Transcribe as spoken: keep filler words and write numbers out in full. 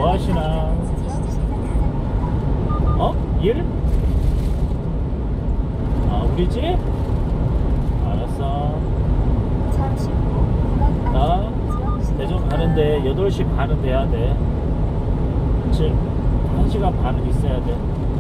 뭐 하시나? 어? 일? 아, 우리 집? 알았어. 나 대전 가는데 여덟 시 반은 돼야 돼. 지금 한 시간 반은 있어야 돼.